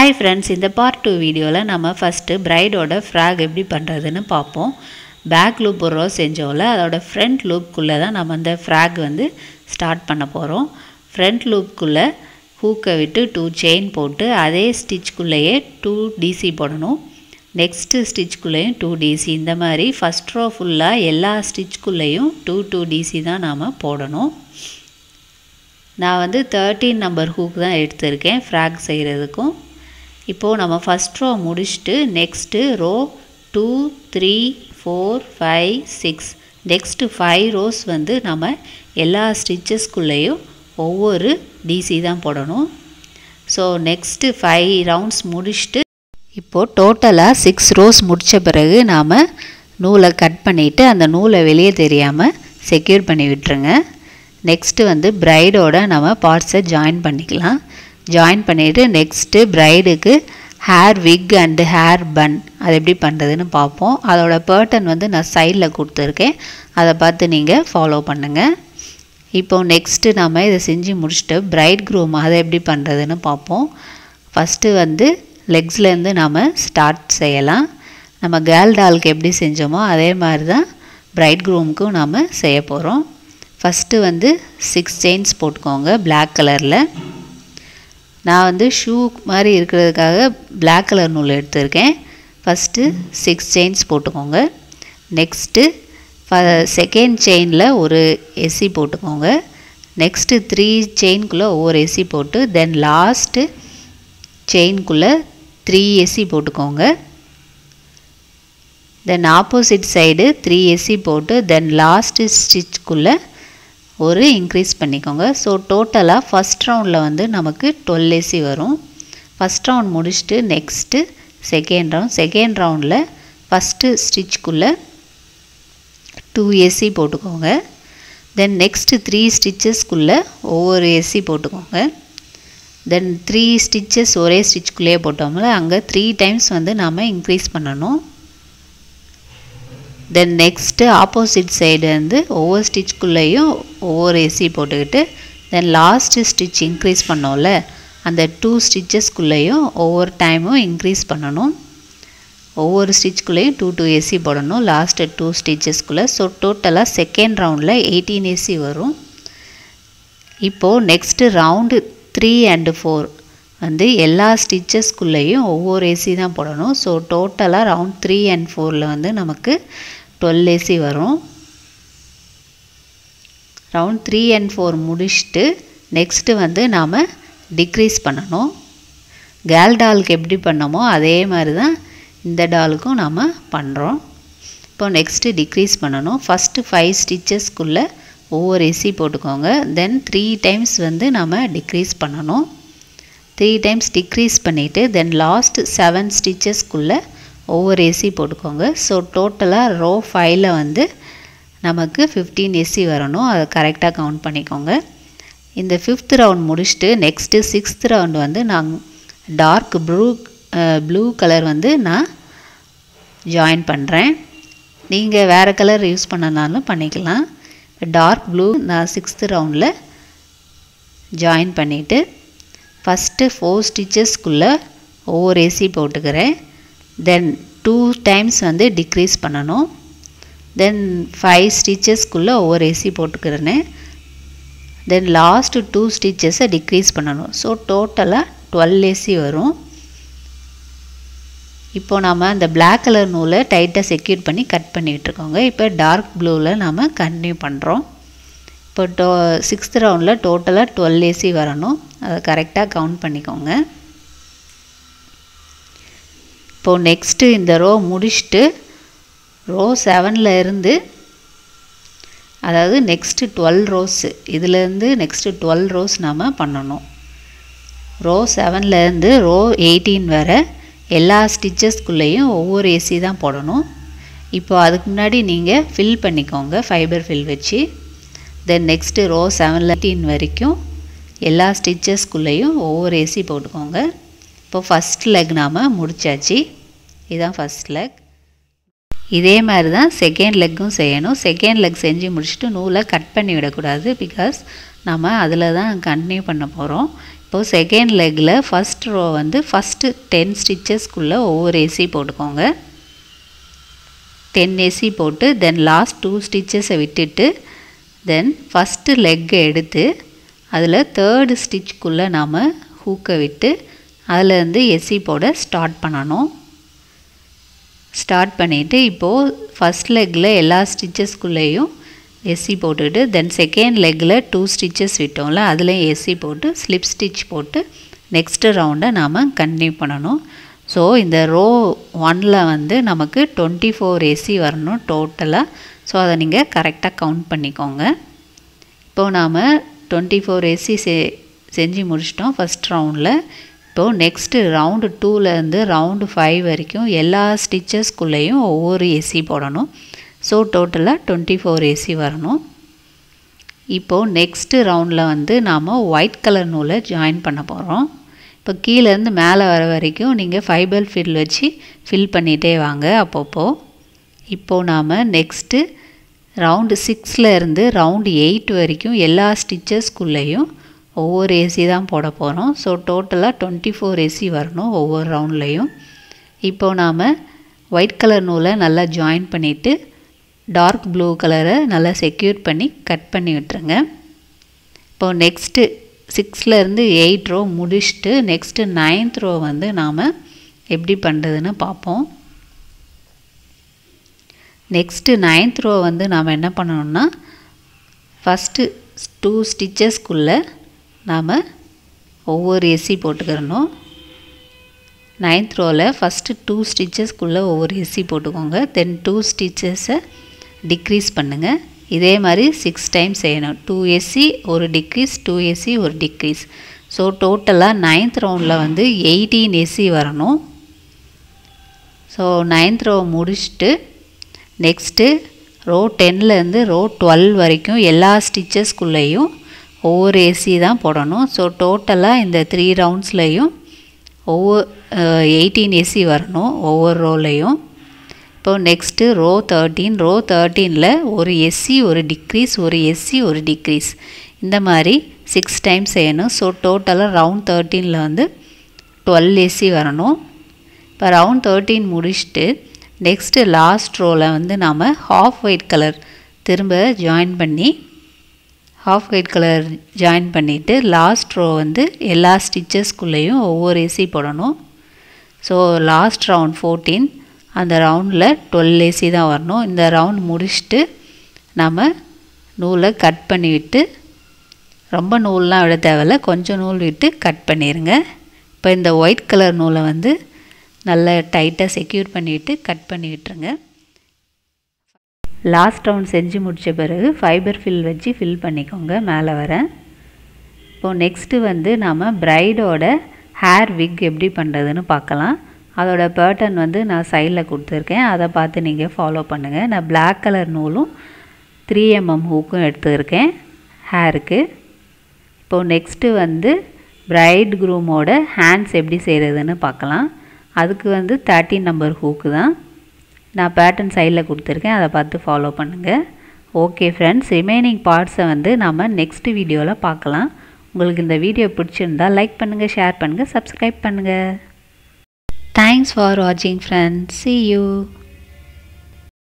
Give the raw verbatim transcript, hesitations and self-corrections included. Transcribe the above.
Hi friends, in the part two video la nama first bride oda frag eppadi pandradhunu paapom. Back loop ஒரு row செஞ்சோம்ல அதோட front loop குள்ள தான் நம்ம அந்த frag வந்து start பண்ண போறோம். Front loop குள்ள hook விட்டு two chain போட்டு அதே stitch குள்ளேயே two D C போடணும். Next stitch குள்ளேயும் two D C. இந்த மாதிரி first row ஃபுல்லா எல்லா stitch குள்ளேயும் two two D C தான் நாம போடணும். நான் வந்து thirteen number hook தான் எடுத்துர்க்கேன் frag செய்யிறதுக்கும். இப்போ நம்ம first row முடிச்சிட்டு next row two three four five six next five rows வந்து நம்ம எல்லா stitches குள்ளேயும் ஒவ்வொரு D C தான் போடணும். So next five rounds முடிச்சிட்டு இப்போ டோட்டலா six rows முடிச்ச பிறகு நாம நூலை கட் பண்ணிட்டு அந்த நூலை வெளியே தெரியாம செக்யூர் பண்ணி விட்டுருங்க. next வந்து bride ஓட நாம parts join பண்ணிக்கலாம். join பண்ணிட்டு next bride க்கு hair wig and hair bun அது எப்படி பண்றதுன்னு பாப்போம். அதோட pattern வந்து நான் சைடுல கொடுத்திருக்கேன். அத பார்த்து நீங்க ஃபாலோ பண்ணுங்க. இப்போ next நாம இத செஞ்சு முடிச்சிட்டு bride groom அதை எப்படி பண்றதுன்னு பாப்போம். first வந்து legsல இருந்து நாம ஸ்டார்ட் செய்யலாம். நம்ம girl dollக்கு எப்படி செஞ்சோமோ அதே மாதிரி தான் bride groomக்கு நாம செய்ய போறோம். first வந்து six chains போட்டுக்கோங்க black கலர்ல. நான் வந்து ஷூ மாதிரி இருக்குிறதுக்காக black கலர் நூல் எடுத்துர்க்கேன். first six chains போட்டுக்கோங்க. next second chainல ஒரு S C போட்டுக்கோங்க. next three chain குள்ள ஒரு S C போட்டு then last chain குள்ள three S C போட்டுக்கோங்க. then opposite side three S C போட்டு then last stitch குள்ள ஒரு increase பண்ணிக்கோங்க. so டோட்டலா first roundல வந்து நமக்கு twelve S C வரும். first round முடிச்சிட்டு next second round second roundல first stitch குள்ள two S C போட்டுக்கோங்க. then next three stitches குள்ள ஒவ்வொரு S C போட்டுக்கோங்க. then three stitches ஒரே stitch குள்ளே போட்டோம்ல அங்க three times வந்து நாம increase பண்ணனும். then next opposite side வந்து ஒவ்வொரு stitch குள்ளேயும் ஒவ்வொரு S C போட்டுக்கிட்டு then last stitch increase பண்ணோம்ல அந்த two stitches குள்ளேயும் ஒவ்வொரு டைமும் increase பண்ணனும். ஒவ்வொரு stitch குள்ளேயும் two two S C போடணும் last two stitches குள்ள. so டோட்டலா second roundல eighteen S C வரும். இப்போ next round three and four வந்து எல்லா stitches குள்ளேயும் ஒவ்வொரு S C தான் போடணும். so டோட்டலா round three and four ல வந்து நமக்கு twelve S C வரும். round three and four முடிச்சிட்டு next வந்து நாம decrease பண்ணனும். girl dollக்கு எப்படி பண்ணோமோ அதே மாதிரி தான் இந்த டாலுக்கும் நாம பண்றோம். இப்போ next decrease பண்ணனும். first five stitches குள்ள ஒவ்வொரு S C போட்டுக்கோங்க. then three times வந்து நாம decrease பண்ணனும். three times decrease பண்ணிட்டு then last seven stitches குள்ள ஒவ்வொரு S C போட்டுக்கோங்க. so டோட்டலா row five ல வந்து நமக்கு fifteen S C வரணும். அத கரெக்ட்டா கவுண்ட் பண்ணிக்கோங்க. இந்த fifth round முடிச்சிட்டு next sixth round வந்து நான் dark blue blue கலர் வந்து நான் ஜாயின் பண்றேன். நீங்க வேற கலர் யூஸ் பண்ணனாலும் பண்ணிக்கலாம். dark blue நான் sixth roundல ஜாயின் பண்ணிட்டு first four stitches குள்ள ஒவ்வொரு S C போட்டுக்கறேன். then two times வந்து decrease பண்ணனும். then five stitches குள்ள ஒவ்வொரு S C போட்டுக்கறேன். then last two stitches decrease பண்ணனும். so டோட்டலா twelve S C வரும். இப்போ நாம அந்த black கலர் நூலை டைட்டா செக்யூர் பண்ணி கட் பண்ணி விட்டுருக்கோங்க. இப்போ dark blueல நாம கண்டினியூ பண்றோம். இப்போ sixth roundல டோட்டலா twelve S C வரணும். அத கரெக்ட்டா கவுண்ட் பண்ணிக்கோங்க. இப்போ next இந்த row முடிச்சிட்டு row seven ல இருந்து அதாவது next twelve rows இதுல இருந்து next twelve rows நாம பண்ணனும். row seven ல இருந்து row eighteen வரை எல்லா stitches குள்ளேயும் ஒவ்வொரு S C தான் போடணும். இப்போ அதுக்கு முன்னாடி நீங்க fill பண்ணிக்கோங்க fiber fill வச்சு. then next row seven ல eighteen வரைக்கும் எல்லா stitches குள்ளேயும் ஒவ்வொரு S C போட்டுக்கோங்க. இப்போ first leg நாம முடிச்சாச்சு. இதான் first leg. இதே மாதிரி தான் செகண்ட் லெக்கும் செய்யணும். செகண்ட் லெக் செஞ்சு முடிச்சிட்டு நூலை கட் பண்ணி விட கூடாது. because நம்ம அதில் தான் கண்டினியூ பண்ண போகிறோம். இப்போது செகண்ட் லெக்கில் ஃபஸ்ட் ரோ வந்து ஃபஸ்ட்டு டென் ஸ்டிச்சஸ்க்குள்ளே ஒவ்வொரு ஏசி போட்டுக்கோங்க. டென் ஏசி போட்டு தென் லாஸ்ட் டூ ஸ்டிச்சஸை விட்டுட்டு தென் ஃபஸ்ட்டு லெக்கை எடுத்து அதில் தேர்டு ஸ்டிச்சுக்குள்ளே நாம் ஹூக்கை விட்டு அதில் இருந்து எஸ்சி போட ஸ்டார்ட் பண்ணணும். ஸ்டார்ட் பண்ணிவிட்டு இப்போது ஃபஸ்ட் லெக்கில் எல்லா ஸ்டிச்சஸ்க்குள்ளேயும் எஸ்சி போட்டுட்டு தென் செகண்ட் லெக்கில் டூ ஸ்டிச்சஸ் விட்டோம்ல அதில் எஸ்சி போட்டு ஸ்லிப் ஸ்டிச் போட்டு நெக்ஸ்ட்டு ரவுண்டை நாம் கண்டினியூ பண்ணணும். ஸோ இந்த ரோ ஒனில் வந்து நமக்கு டுவெண்ட்டி ஃபோர் ஏசி வரணும் டோட்டலாக. ஸோ அதை நீங்கள் கரெக்டாக கவுண்ட் பண்ணிக்கோங்க. இப்போது நாம் டுவெண்ட்டி ஃபோர் ஏசி செ செஞ்சு முடிச்சிட்டோம் ஃபஸ்ட் ரவுண்டில். இப்போது நெக்ஸ்ட்டு ரவுண்டு டூலேருந்து ரவுண்டு ஃபைவ் வரைக்கும் எல்லா ஸ்டிச்சஸ்க்குள்ளேயும் ஒவ்வொரு ஏசி போடணும். ஸோ டோட்டலாக டுவெண்ட்டி ஃபோர் ஏசி வரணும். இப்போது நெக்ஸ்ட்டு ரவுண்டில் வந்து நாம் ஒயிட் கலர் நூலை ஜாயின் பண்ண போகிறோம். இப்போ கீழேருந்து மேலே வர வரைக்கும் நீங்கள் ஃபைபர் ஃபில் வச்சு ஃபில் பண்ணிகிட்டே வாங்க அப்பப்போ. இப்போது நாம் நெக்ஸ்ட்டு ரவுண்டு சிக்ஸில் இருந்து ரவுண்டு எயிட் வரைக்கும் எல்லா ஸ்டிச்சஸ்க்குள்ளேயும் ஒவ்வொரு ஏசி தான் போட போகிறோம். ஸோ டோட்டலாக டுவெண்ட்டி ஃபோர் ஏசி வரணும் ஒவ்வொரு ரவுண்ட்லேயும். இப்போது நாம் ஒயிட் கலர் நூலை நல்லா ஜாயின் பண்ணிவிட்டு டார்க் ப்ளூ கலரை நல்லா செக்யூர் பண்ணி கட் பண்ணி விட்டுருங்க. இப்போது நெக்ஸ்ட்டு சிக்ஸ்லேருந்து எயிட் ரோ முடிச்சுட்டு நெக்ஸ்ட்டு நைன்த் ரோ வந்து நாம் எப்படி பண்ணுறதுன்னு பார்ப்போம். நெக்ஸ்ட்டு நைன்த் ரோ வந்து நாம் என்ன பண்ணணும்னா ஃபஸ்ட்டு டூ ஸ்டிச்சஸ்க்குள்ளே நாம் ஒவ்வொரு எஸ்சி போட்டுக்கிறணும். நைன்த் ரோவில் ஃபஸ்ட்டு டூ ஸ்டிச்சஸ்க்குள்ளே ஒவ்வொரு எஸ்சி போட்டுக்கோங்க. தென் டூ ஸ்டிச்சஸை டிக்ரீஸ் பண்ணுங்கள். இதே மாதிரி சிக்ஸ் டைம்ஸ் செய்யணும். டூ எஸ்சி ஒரு டிக்ரீஸ், டூ எஸ்சி ஒரு டிக்ரீஸ். ஸோ டோட்டலாக நைன்த் ரவுண்டில் வந்து எயிட்டீன் எஸ்சி வரணும். ஸோ நைன்த் ரோ முடிச்சுட்டு நெக்ஸ்ட்டு ரோ டென்லேருந்து ரோ டுவெல் வரைக்கும் எல்லா ஸ்டிச்சஸ்க்குள்ளேயும் ஒவ்வொரு ஏசி தான் போடணும். ஸோ டோட்டலாக இந்த த்ரீ ரவுண்ட்ஸ்லேயும் ஒவ்வொரு எயிட்டீன் ஏசி வரணும் ஒவ்வொரு ரோலையும். இப்போது நெக்ஸ்ட்டு ரோ தேர்ட்டீன் ரோ தேர்ட்டீனில் ஒரு எஸ்சி ஒரு டிக்ரீஸ் ஒரு எஸ்சி ஒரு டிக்ரீஸ் இந்த மாதிரி சிக்ஸ் டைம்ஸ் செய்யணும். ஸோ டோட்டலாக ரவுண்ட் தேர்ட்டீனில் வந்து டுவெல் ஏசி வரணும். இப்போ ரவுண்ட் தேர்ட்டீன் முடிச்சுட்டு நெக்ஸ்ட்டு லாஸ்ட் ரோவில் வந்து நாம் ஹாஃப் ஒயிட் கலர் திரும்ப ஜாயின் பண்ணி ஹாஃப் ஒயிட் கலர் ஜாயின் பண்ணிவிட்டு லாஸ்ட் ரோ வந்து எல்லா ஸ்டிச்சஸ்க்குள்ளேயும் ஒவ்வொரு ஏசி போடணும். ஸோ லாஸ்ட் ரவுண்ட் ஃபோர்டீன் அந்த ரவுண்டில் டுவெல் ஏசி தான் வரணும். இந்த ரவுண்ட் முடிச்சுட்டு நம்ம நூலை கட் பண்ணிவிட்டு ரொம்ப நூல்லாம் விட தேவையில்ல, கொஞ்சம் நூல் விட்டு கட் பண்ணிடுங்க. இப்போ இந்த ஒயிட் கலர் நூலை வந்து நல்லா டைட்டாக செக்யூர் பண்ணிவிட்டு கட் பண்ணி விட்டுருங்க. லாஸ்ட் ரவுண்ட் செஞ்சு முடித்த பிறகு ஃபைபர் ஃபில் வச்சு ஃபில் பண்ணிக்கோங்க மேலே வர. இப்போது நெக்ஸ்ட்டு வந்து நாம் ப்ரைடோட ஹேர் விக் எப்படி பண்ணுறதுன்னு பார்க்கலாம். அதோட பேட்டர்ன் வந்து நான் சைடில் கொடுத்துருக்கேன், அதை பார்த்து நீங்கள் ஃபாலோ பண்ணுங்கள். நான் பிளாக் கலர் நூலும் த்ரீ எம்எம் ஹூக்கும் எடுத்துருக்கேன் ஹேருக்கு. இப்போது நெக்ஸ்ட்டு வந்து பிரைட் க்ரூமோட ஹேண்ட்ஸ் எப்படி செய்கிறதுன்னு பார்க்கலாம். அதுக்கு வந்து தேர்ட்டின் நம்பர் ஹூக்கு தான் நான் பேட்டர்ன் சைடில் கொடுத்துருக்கேன், அதை பார்த்து ஃபாலோ பண்ணுங்கள். ஓகே ஃப்ரெண்ட்ஸ், ரிமைனிங் பார்ட்ஸை வந்து நம்ம நெக்ஸ்ட் வீடியோவில் பார்க்கலாம். உங்களுக்கு இந்த வீடியோ பிடிச்சிருந்தால் லைக் பண்ணுங்கள், ஷேர் பண்ணுங்கள், சப்ஸ்கிரைப் பண்ணுங்கள். Thanks for watching friends. See you.